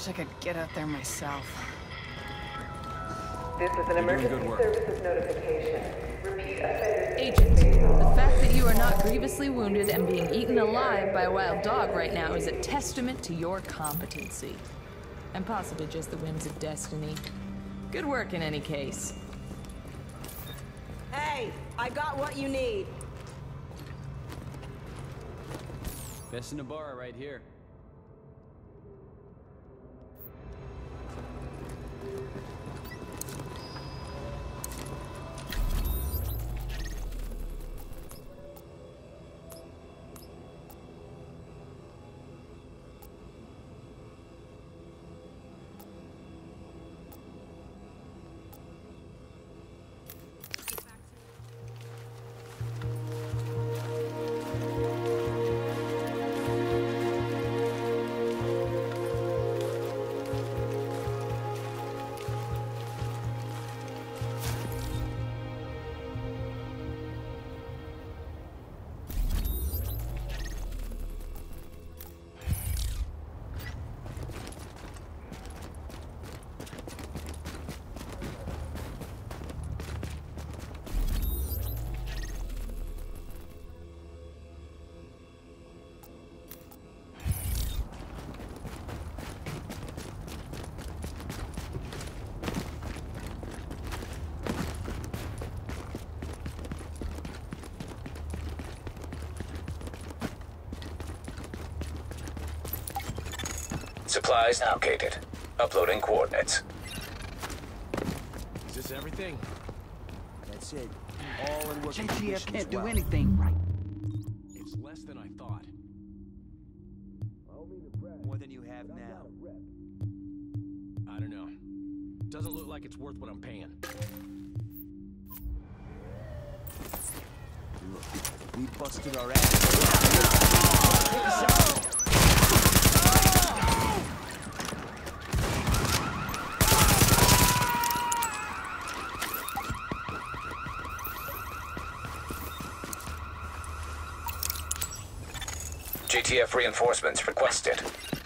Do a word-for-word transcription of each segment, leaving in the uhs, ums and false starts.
I could get out there myself. This is an emergency services notification. Repeat offenders. Agent, the fact that you are not grievously wounded and being eaten alive by a wild dog right now is a testament to your competency. And possibly just the whims of destiny. Good work in any case. Hey, I got what you need. Best in the bar right here. Supplies allocated. Uploading coordinates. Is this everything? That's it. All in working J T F condition can't as do well. anything right. It's less than I thought. More than you have now. I don't know. Doesn't look like it's worth what I'm paying. Look, we busted our ass. Take us out. G T F reinforcements requested.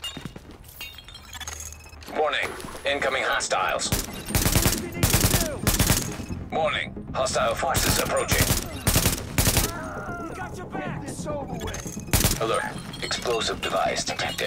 Warning, incoming hostiles. Warning, hostile forces approaching. We got your back. This over with. Alert, explosive device detected.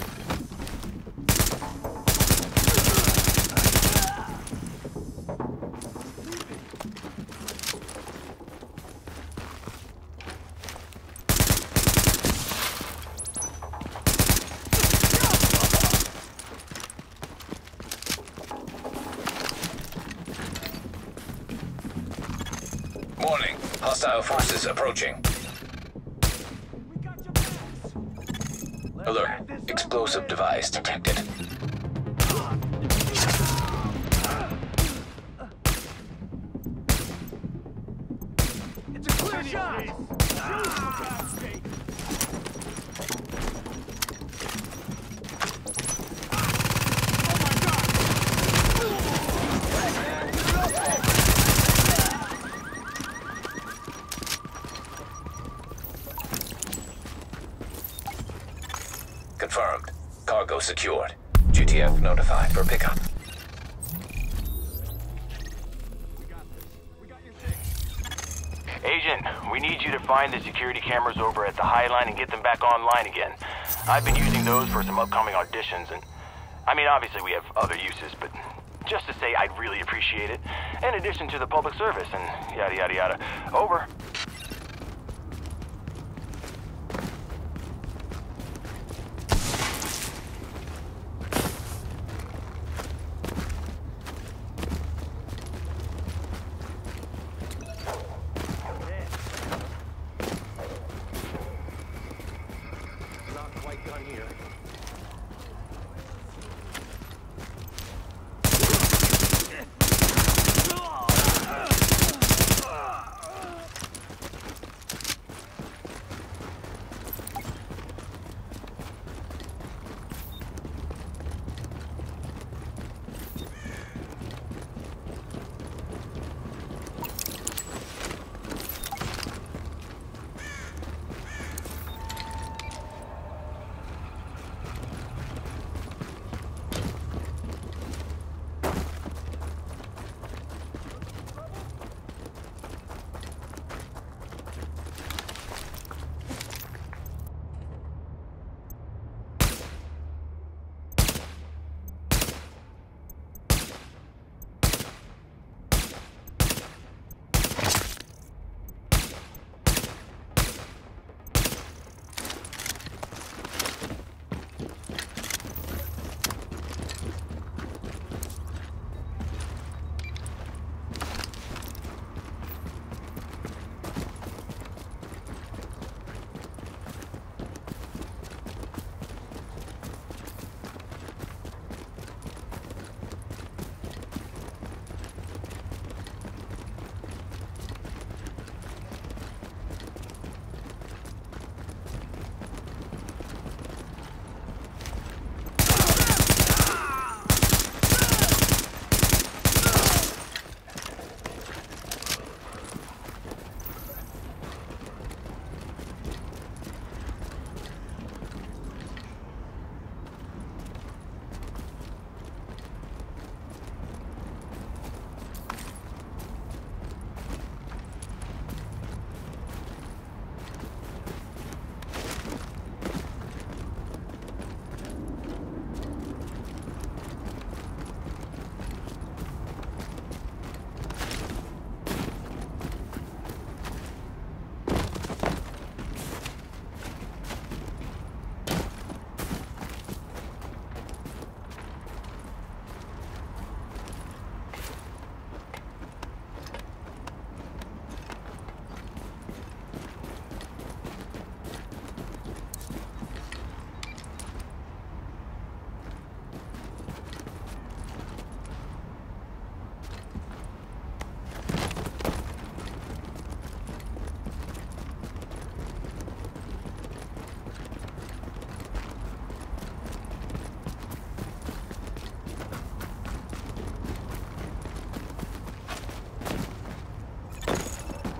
Warning, hostile forces approaching. We got your backs. Alert, explosive device detected. It's a clear shot. Confirmed. Cargo secured. G T F notified for pickup. We got this. We got your six. Agent, we need you to find the security cameras over at the High Line and get them back online again. I've been using those for some upcoming auditions, and I mean, obviously we have other uses, but just to say I'd really appreciate it, in addition to the public service and yada yada yada. Over. Not quite done here.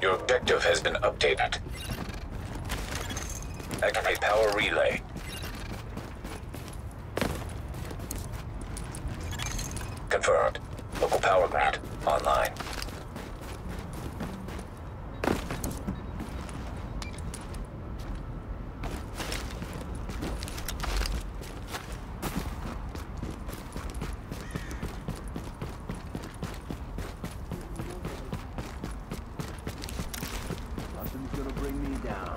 Your objective has been updated. Activate power relay. Confirmed. Local power grid online. Nothing's gonna bring me down.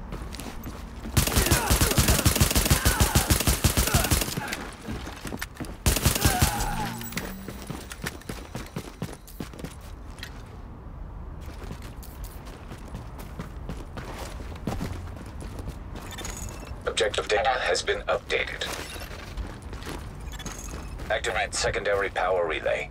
Objective data has been updated. Activate secondary power relay.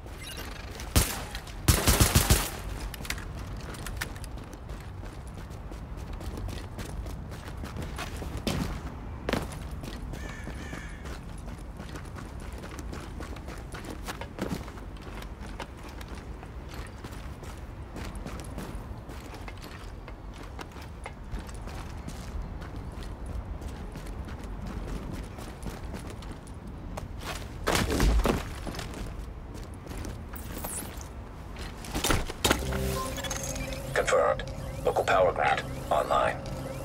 Confirmed. Local power grid online.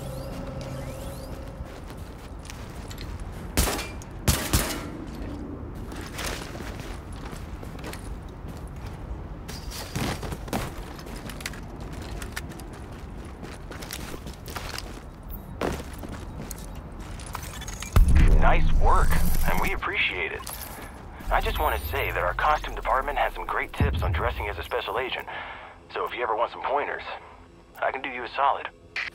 Nice work, and we appreciate it. I just want to say that our costume department has some great tips on dressing as a special agent. So if you ever want some pointers, I can do you a solid.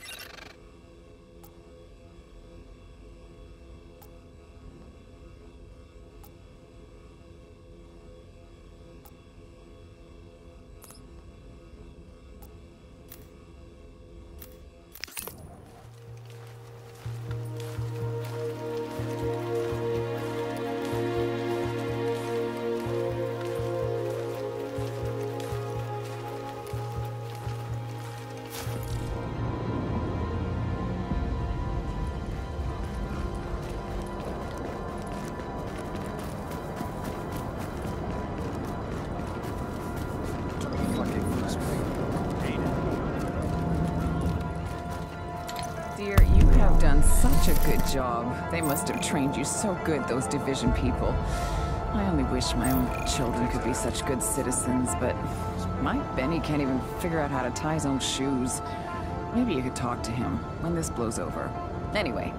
Dear, you have done such a good job. They must have trained you so good, those Division people. I only wish my own children could be such good citizens, but my Benny can't even figure out how to tie his own shoes. Maybe you could talk to him when this blows over. Anyway.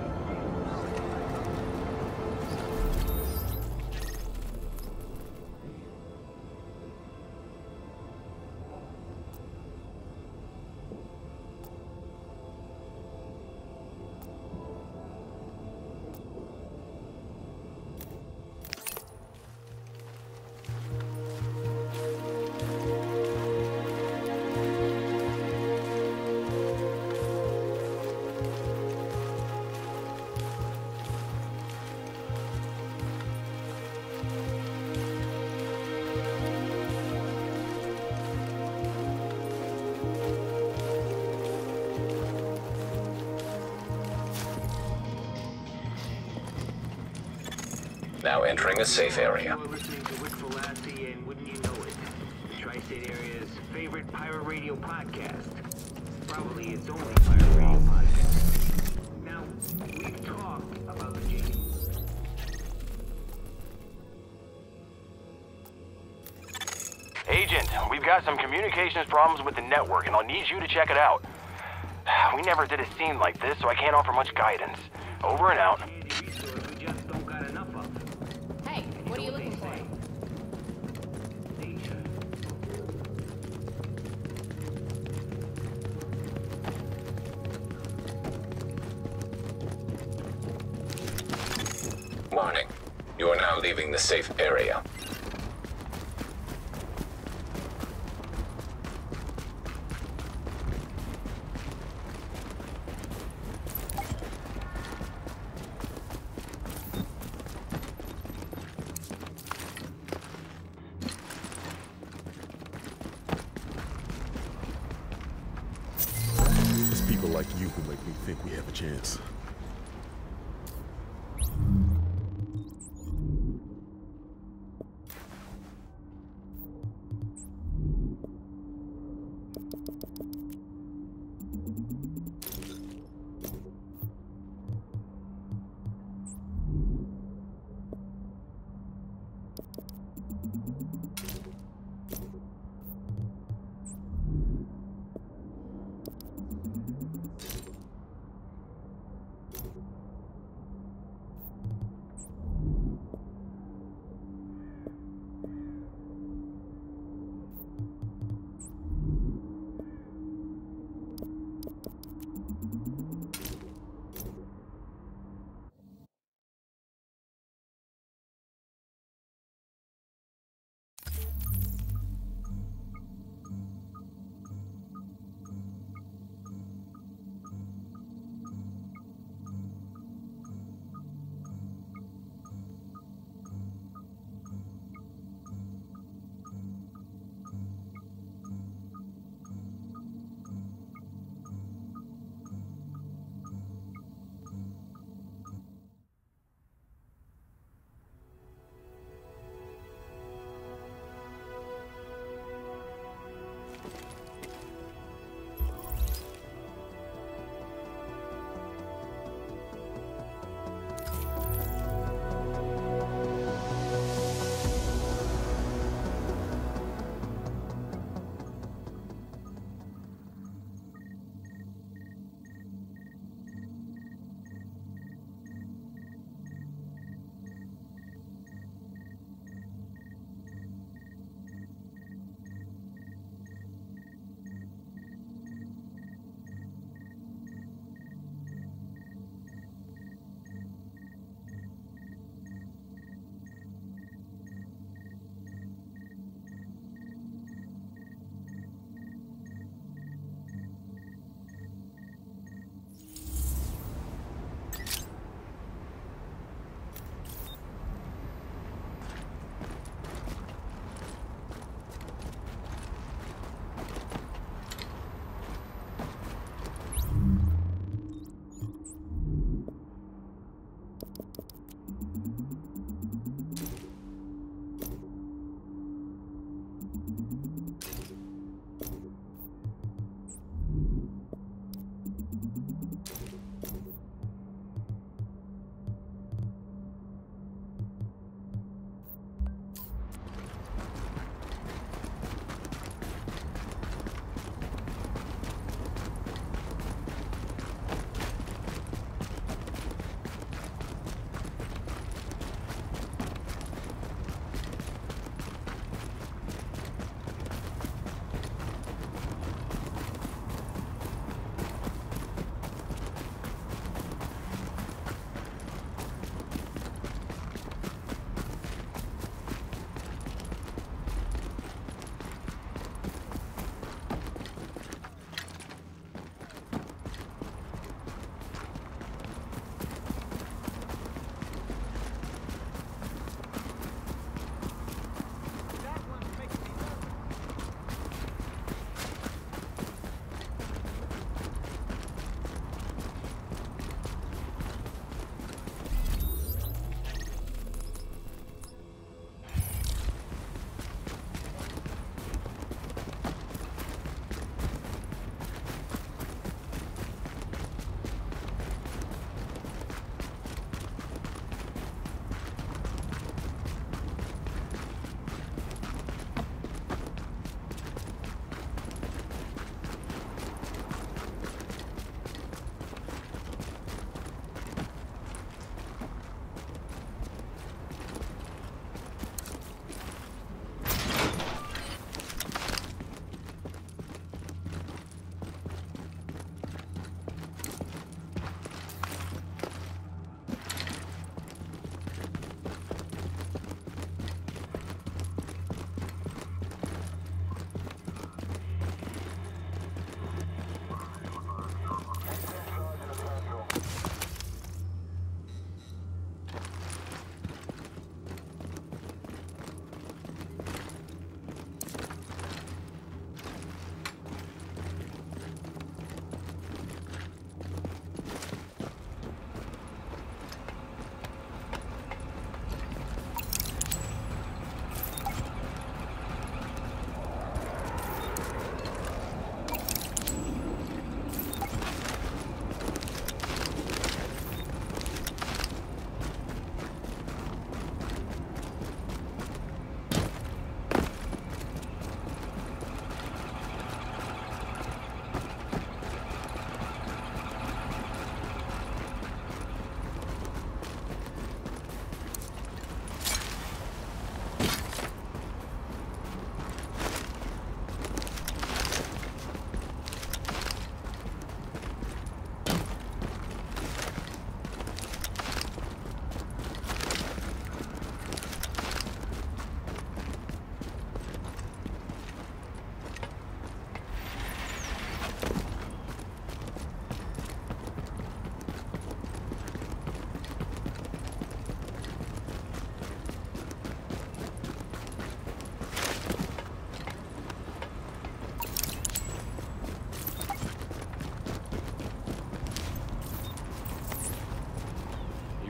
Now entering a safe area. You're listening to Rick Velassi, and wouldn't you know it, the Tri-State Area's favorite pirate radio podcast. Probably its only pirate radio podcast. Now, we've talked about the J D. Agent, we've got some communications problems with the network, and I'll need you to check it out. We never did a scene like this, so I can't offer much guidance. Over and out. We just don't got enough of. Hey, what are you looking for? Warning. You are now leaving the safe area. like you who make me think we have a chance.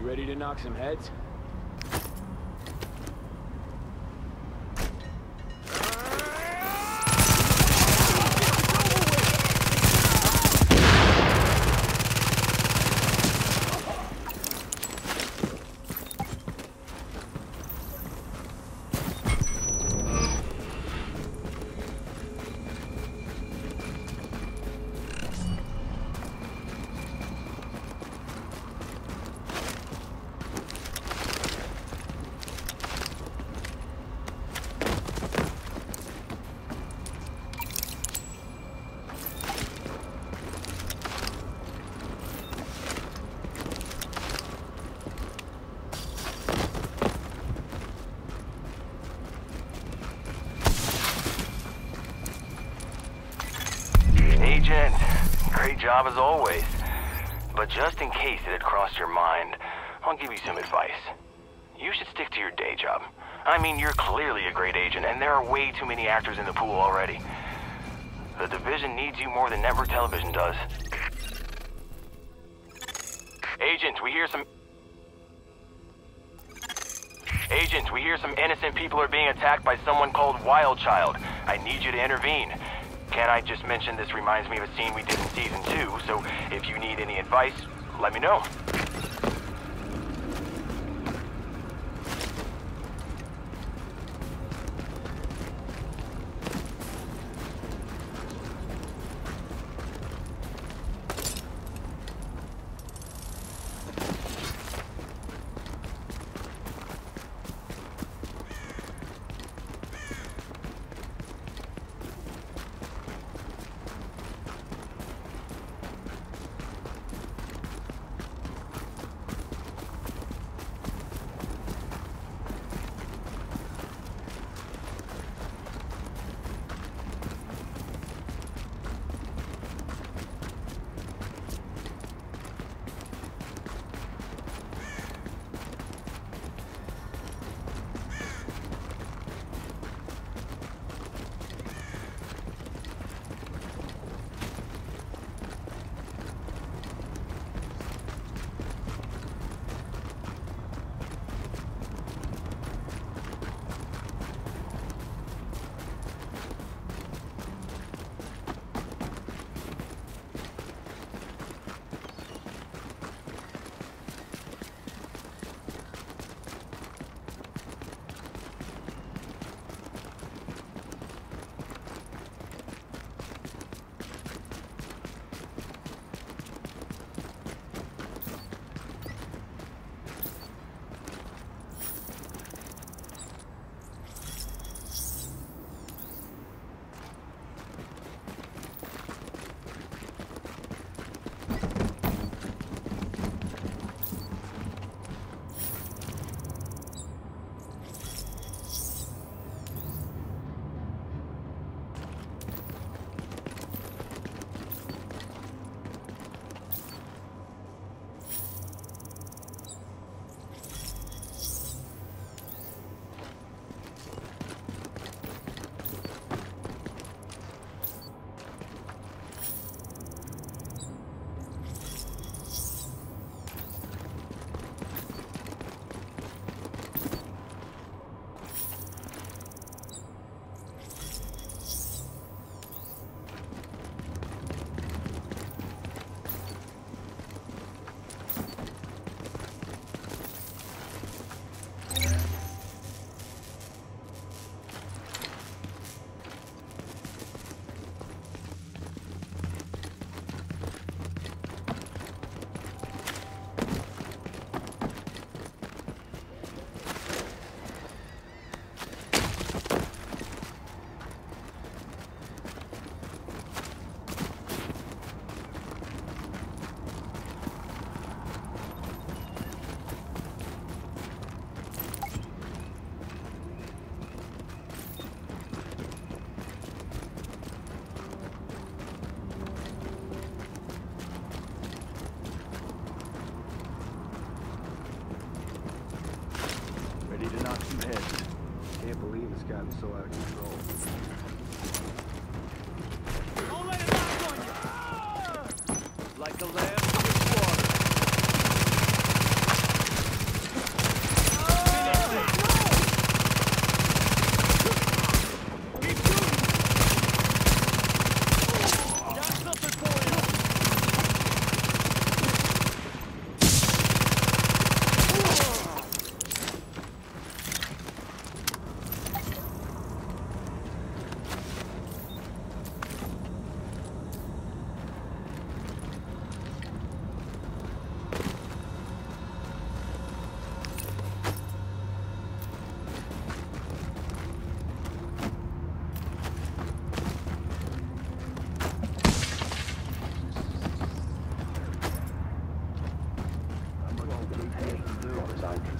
You ready to knock some heads? Agent, great job as always. But just in case it had crossed your mind, I'll give you some advice. You should stick to your day job. I mean, you're clearly a great agent, and there are way too many actors in the pool already. The Division needs you more than network television does. Agent, we hear some... Agent, we hear some innocent people are being attacked by someone called Wildchild. I need you to intervene. Can I just mention this reminds me of a scene we did in Season two, so if you need any advice, let me know.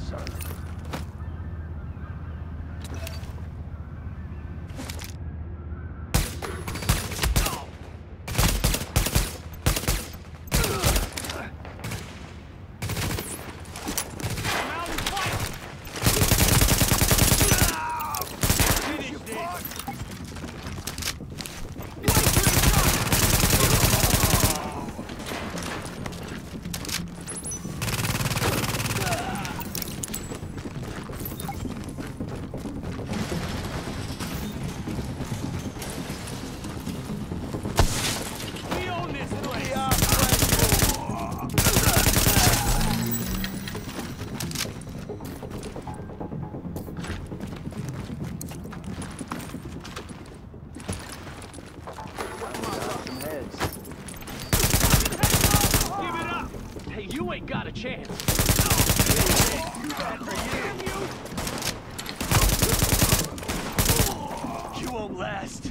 son. Got a chance. You won't last.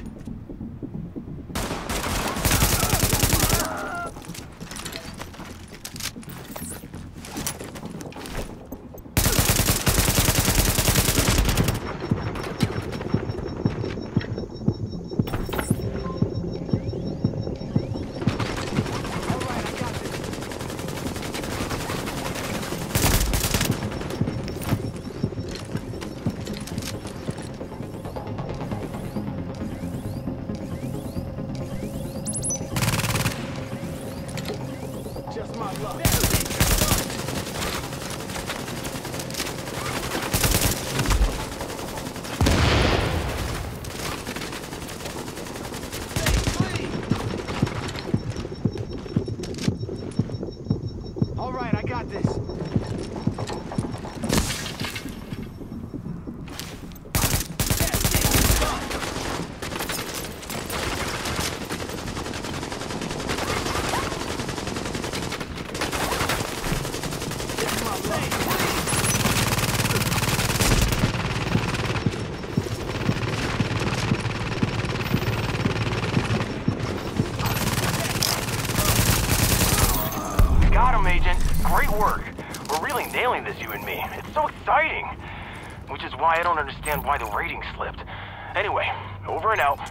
Nailing this, you and me. It's so exciting. Which is why I don't understand why the rating slipped. Anyway, over and out.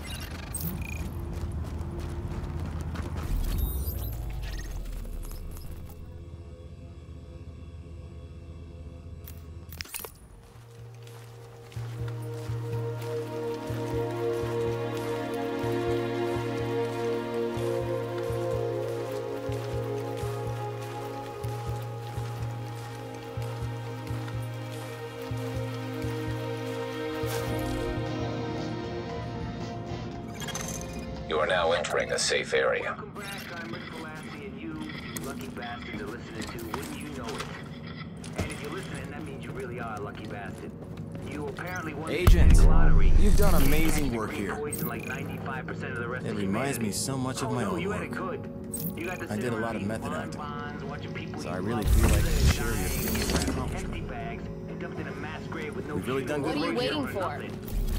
You are now entering a safe area. Welcome back. I'm Rick Velasquez, and you, lucky bastards, are listening to Wouldn't You Know It. And if you're listening, that means you really are a lucky bastard. You apparently won the Agent, lottery. you've done amazing work here. Like ninety-five percent of the rest it of reminds humanity. me so much of oh, my no, own you work. Had it good. You got to I did a lot of method bonds, acting, so I eat really love, feel like I can share dying, your and feelings. wrapped in empty bags and dumped in a mass grave with no We've really shoes. done good What are you work here. waiting for? Nothing.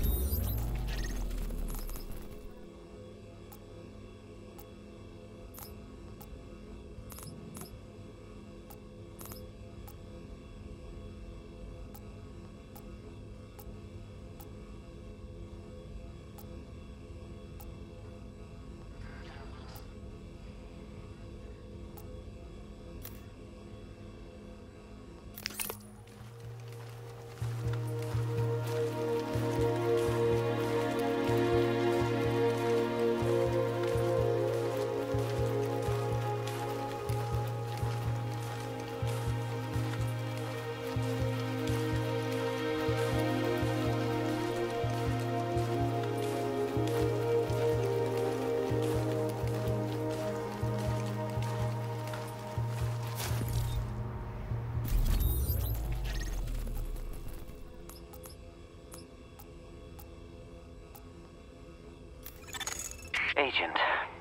Agent.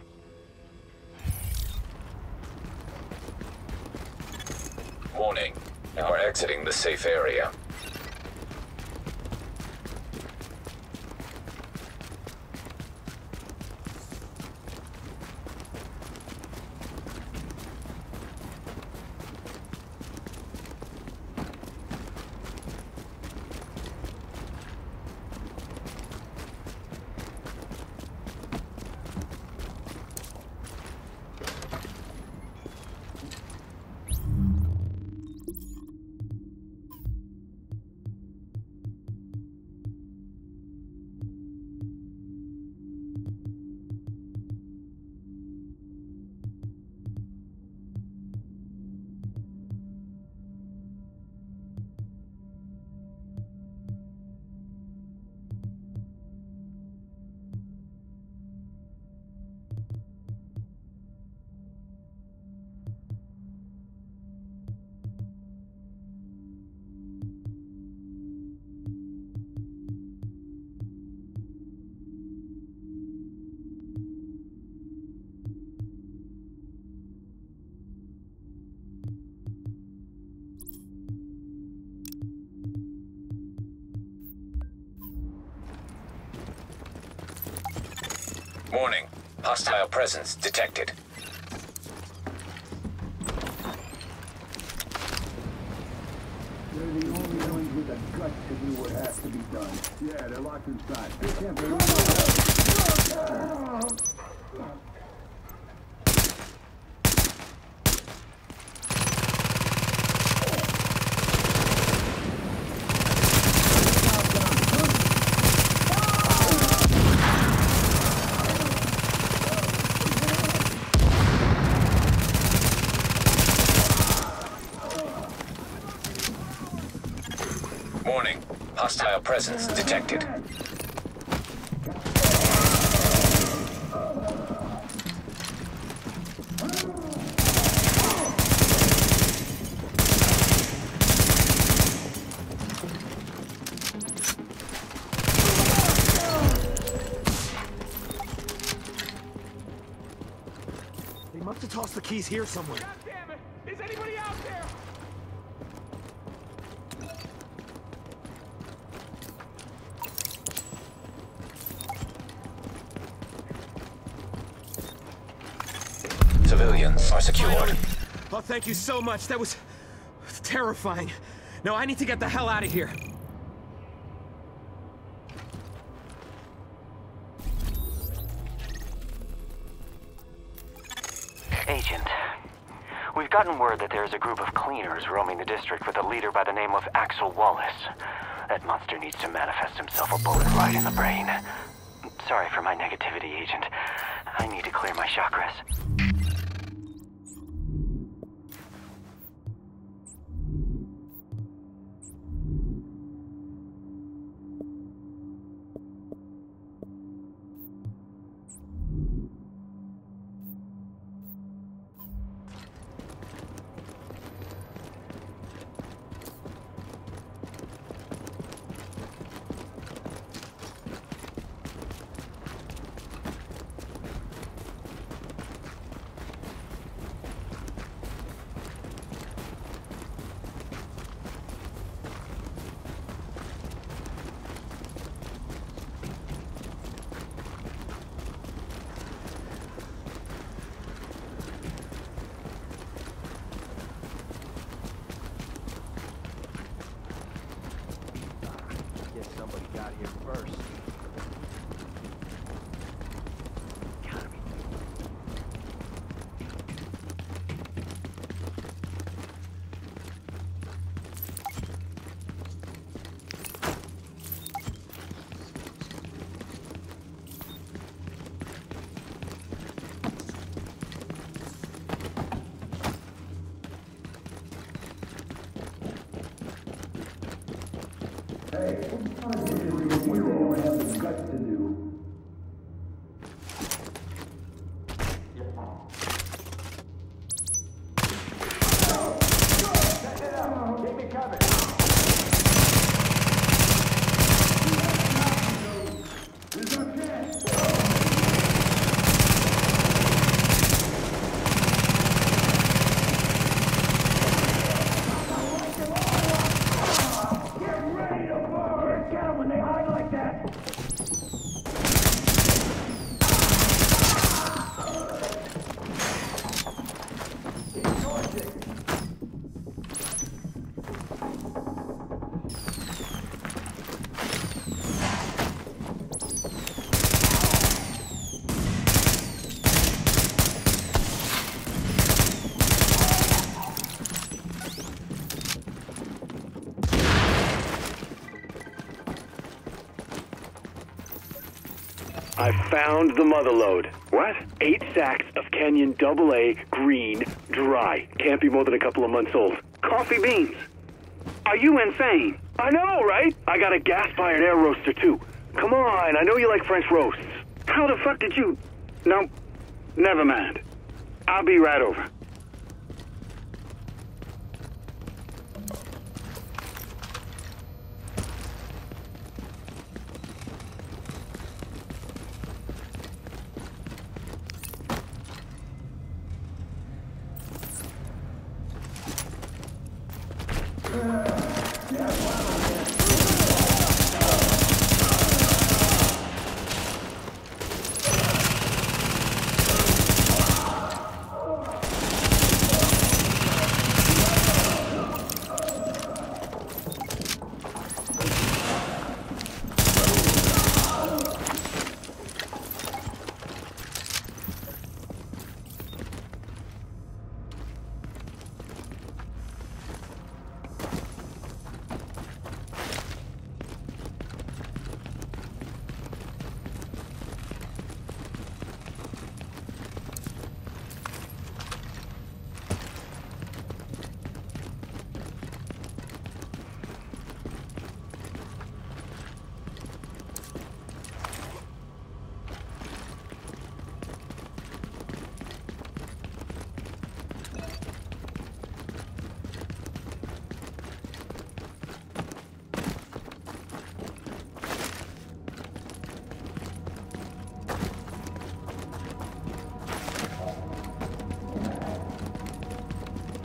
Warning. You are exiting the safe area. Warning. Hostile presence detected. They're the only ones with the guts to do what has to be done. Yeah, they're locked inside. They can't believe it. Warning. Hostile presence detected. They must have tossed the keys here somewhere. God damn it! Is anybody out there? Civilians are secured. Oh, thank you so much. That was terrifying. No, I need to get the hell out of here. Agent, we've gotten word that there's a group of cleaners roaming the district with a leader by the name of Axel Wallace. That monster needs to manifest himself a bullet right in the brain. Sorry for my negativity, Agent. I need to clear my chakras. Somebody got here first. Gotta be. Hey, we don't have the guts to do. Keep me covered. There's no chance. When they hide like that. I found the motherlode. What? Eight sacks of Kenyan double A green dry. Can't be more than a couple of months old. Coffee beans. Are you insane? I know, right? I got a gas-fired air roaster, too. Come on, I know you like French roasts. How the fuck did you... No, never mind. I'll be right over.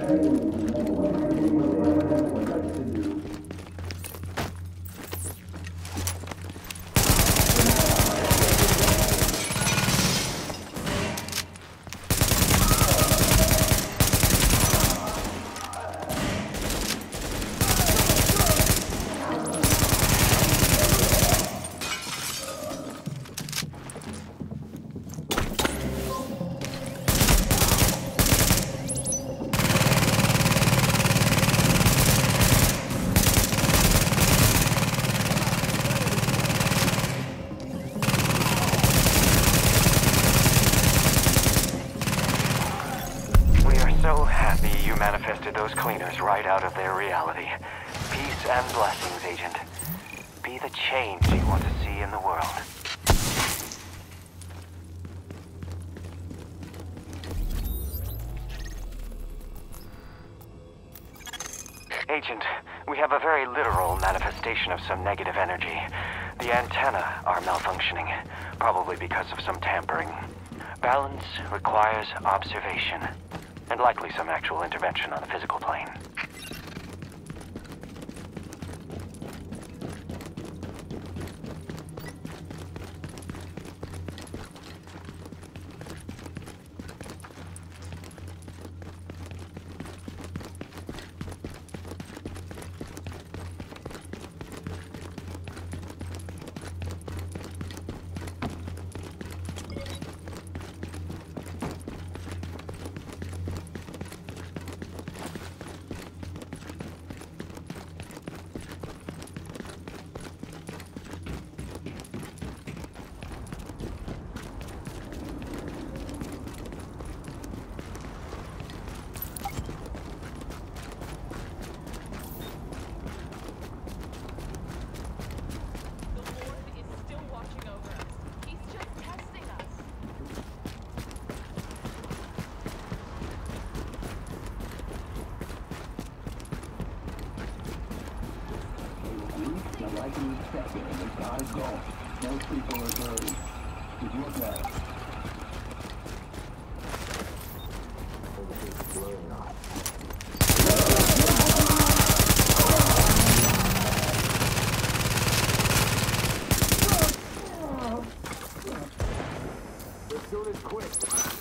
Those cleaners right out of their reality. Peace and blessings, Agent. Be the change you want to see in the world. Agent, we have a very literal manifestation of some negative energy. The antennae are malfunctioning, probably because of some tampering. Balance requires observation. And likely some actual intervention on the physical plane. I can respect it, and they gotta go. Most people are dirty. Just look at it. Let's do this quick.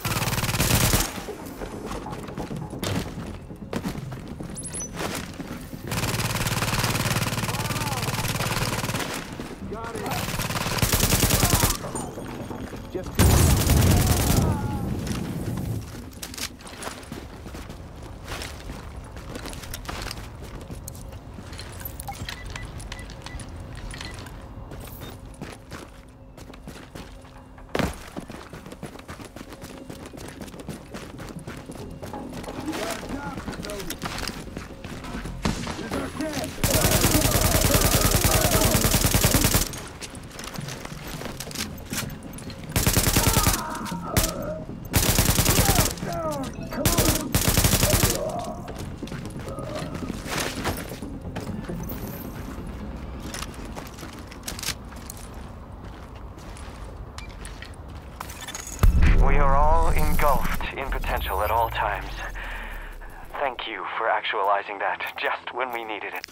We are all engulfed in potential at all times. Thank you for actualizing that just when we needed it.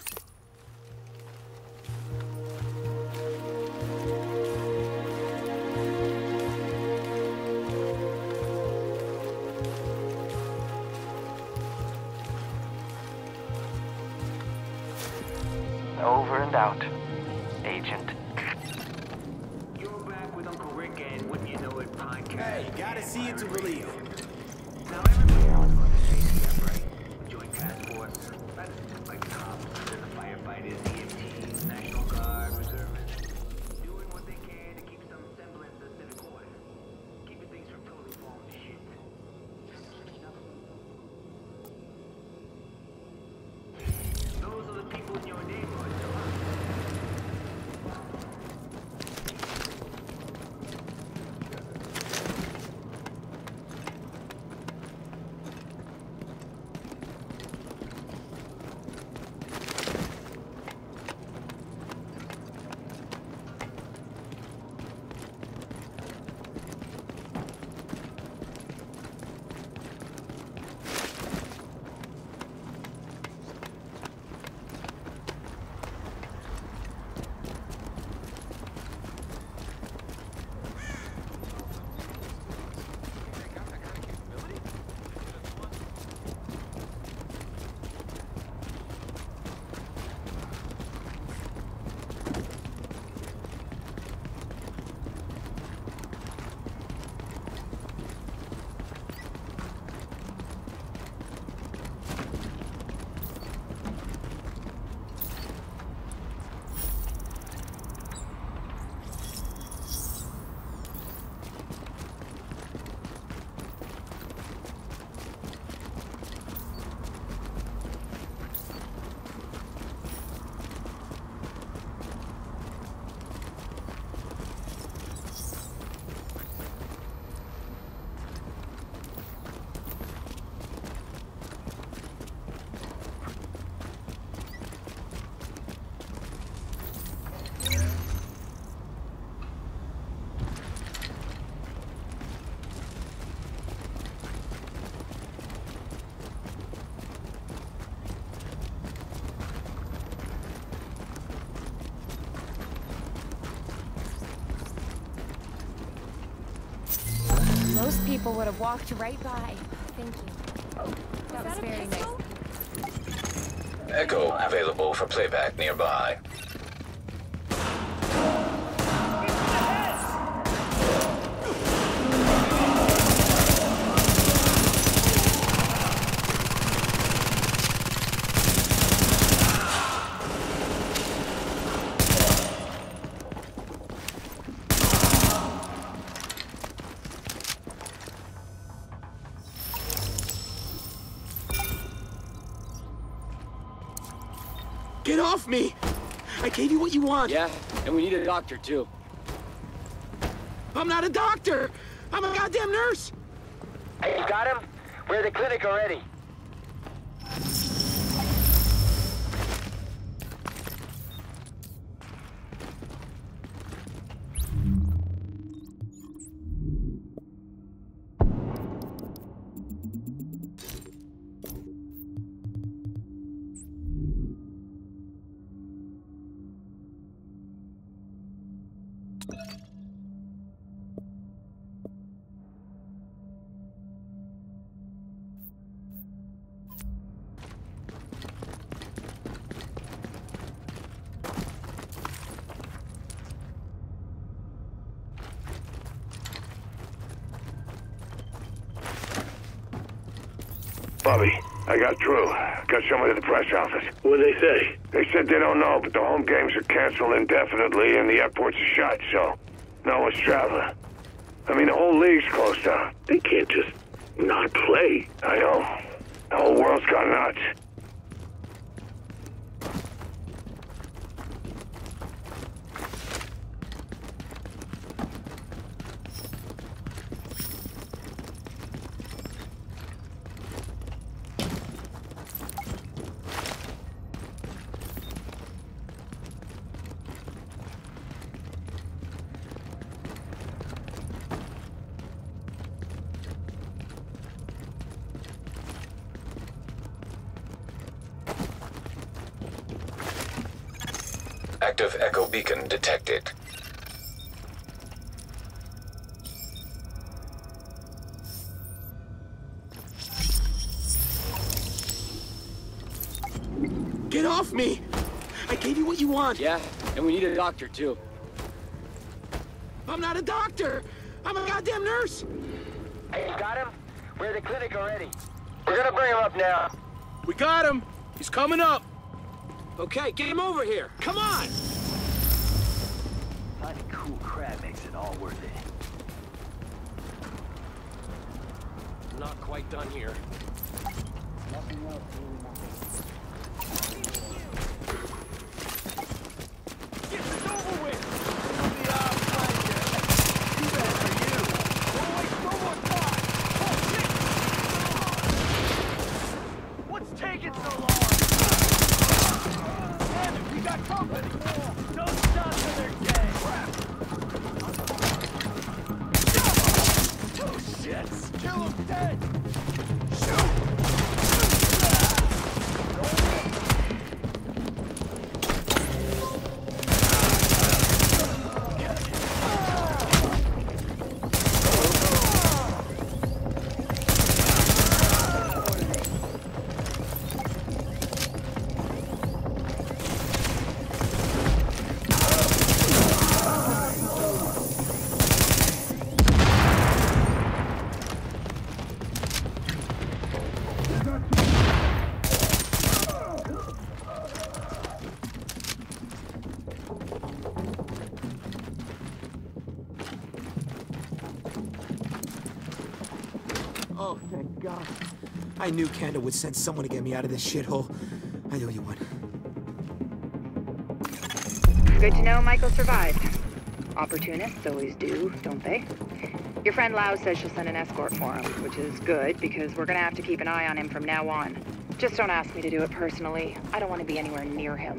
Over and out, Agent. You're back with Uncle Rick and Wouldn't You Know It podcast. Hey, gotta see it to believe. Now everybody knows about the J T F, right? Joint Task Force. That's like cops, the firefighters, E M Ts, National Guard, reservists. Doing what they can to keep some semblance of civic order. Keeping things from totally falling to shit. Those are the people in your neighborhood. Most people would have walked right by. Thank you. That was very nice. Echo available for playback nearby. Get off me! I gave you what you want. Yeah, and we need a doctor, too. I'm not a doctor! I'm a goddamn nurse! Hey, you got him? We're at the clinic already. Bobby, I got through. Got someone at the press office. What'd they say? They said they don't know, but the home games are canceled indefinitely and the airport's shut, so no one's traveling. I mean, the whole league's closed down. They can't just not play. I know. The whole world's gone nuts. Active Echo beacon detected. Get off me! I gave you what you want. Yeah, and we need a doctor, too. I'm not a doctor! I'm a goddamn nurse! Hey, you got him? We're at the clinic already. We're gonna bring him up now. We got him! He's coming up! Okay, get him over here! Come on! Finding cool crap makes it all worth it. Not quite done here. Nothing else really matters. Get this over with! We'll be out playing here. Too bad for you. Don't waste no more time! Oh, shit! What's taking so long? Damn it, we got company! Don't stop till they're dead! Oh, shit! Kill him dead! Shoot! Oh, thank God. I knew Kanda would send someone to get me out of this shithole. I knew you would. Good to know Michael survived. Opportunists always do, don't they? Your friend Lau says she'll send an escort for him, which is good, because we're gonna have to keep an eye on him from now on. Just don't ask me to do it personally. I don't want to be anywhere near him.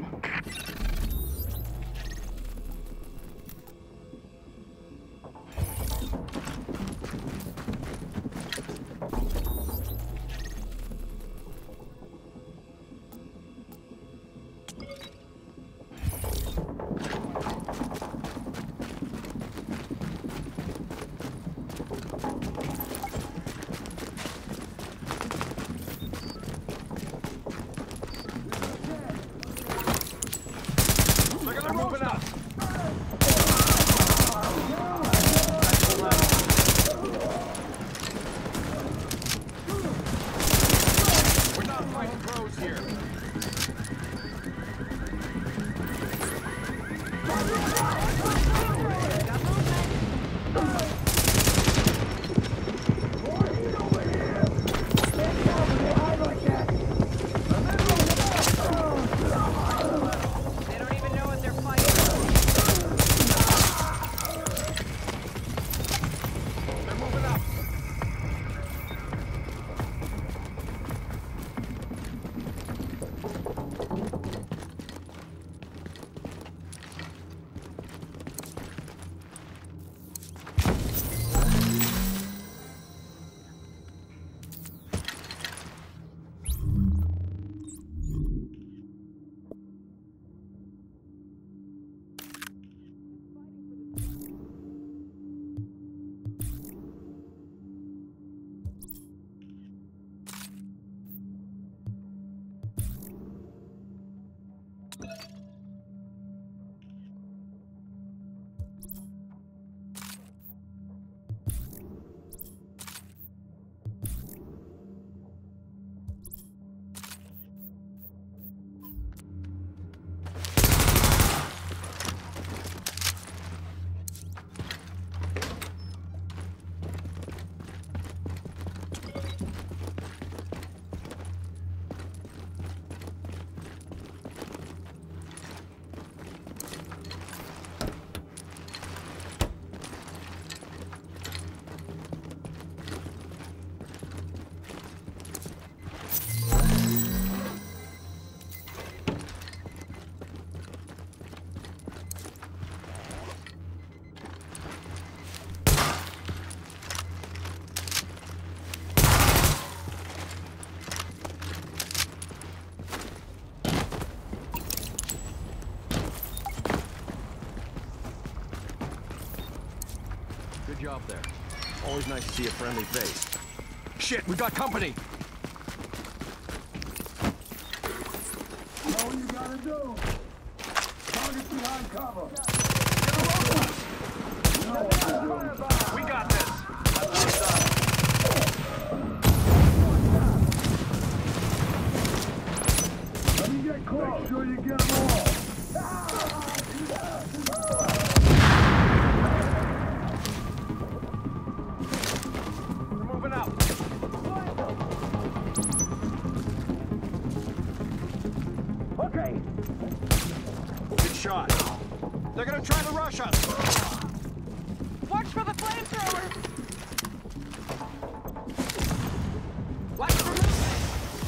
Good job there. Always nice to see a friendly face. Shit, we got company! Know what you gotta do. Target behind cover. You know what to do. We got this! Let me get close. Make sure you get them all. Okay. Good shot. They're gonna try to rush us. Watch for the flamethrower! Watch for movement.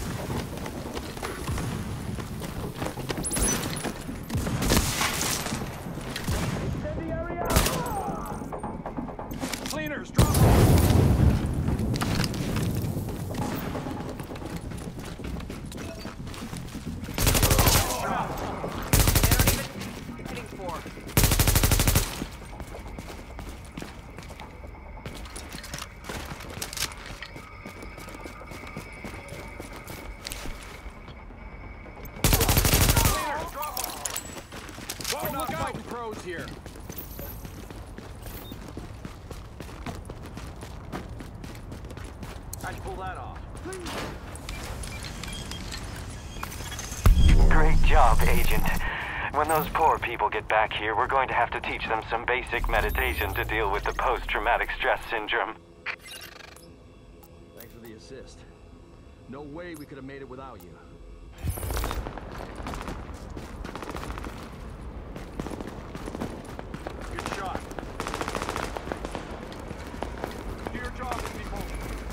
Incendiary out. Cleaners, drop them. We're not fighting pros here. How'd you pull that off? Great job, Agent. When those poor people get back here, we're going to have to teach them some basic meditation to deal with the post-traumatic stress syndrome. Thanks for the assist. No way we could have made it without you. Good shot. Do your job, people.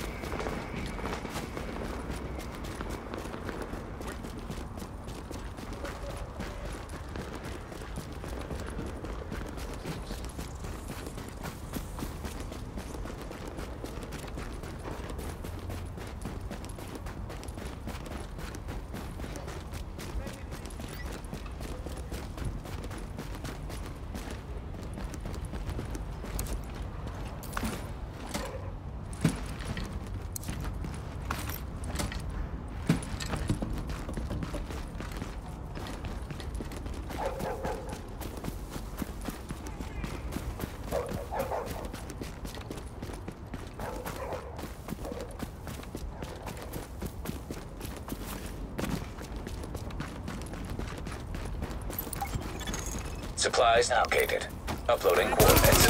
Supplies allocated. Uploading coordinates.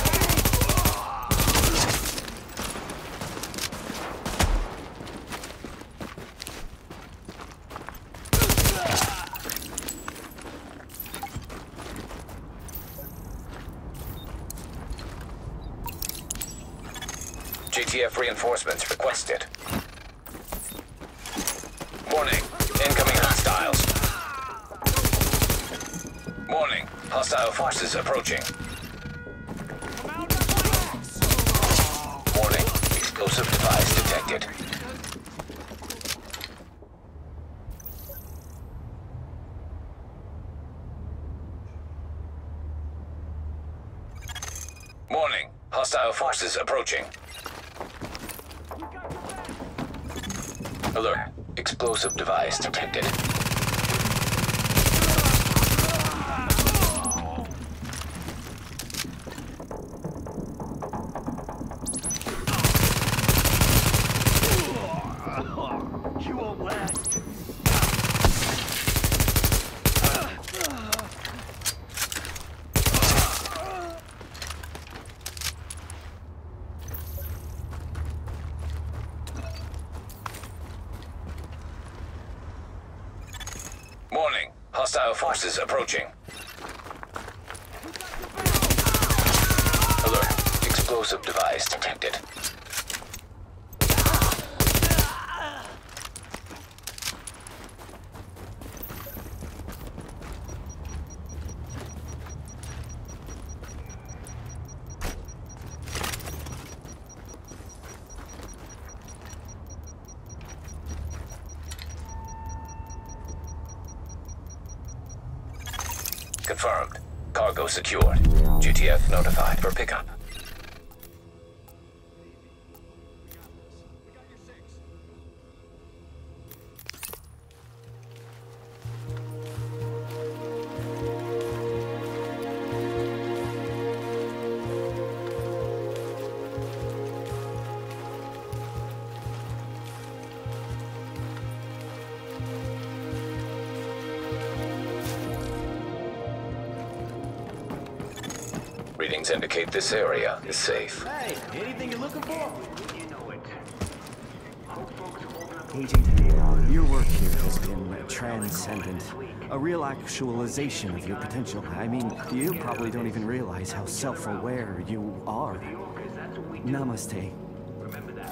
G T F reinforcements requested. Warning. Incoming hostiles. Warning. Hostile forces approaching. Warning. Explosive device detected. Warning. Hostile forces approaching. Alert. Explosive device detected. Warning. Hostile forces approaching. Alert. Explosive device detected. Confirmed. Cargo secured. G T F notified for pickup. Readings indicate this area is safe. Hey, anything you're looking for? Agent, your work here has been transcendent. A real actualization of your potential. I mean, you probably don't even realize how self-aware you are. Namaste. Remember that.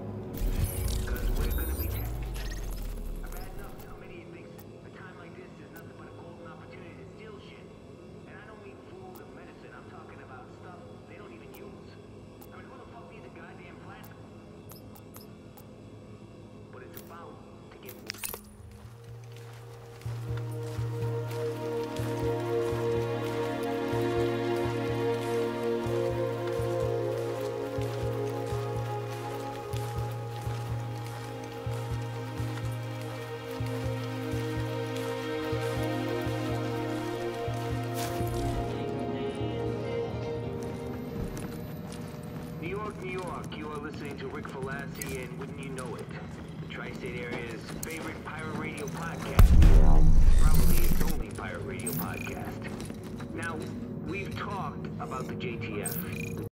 New York, New York, you are listening to Rick Falassi, and wouldn't you know it, the Tri-State Area's favorite pirate radio podcast. Probably its only pirate radio podcast. Now, we've talked about the J T F.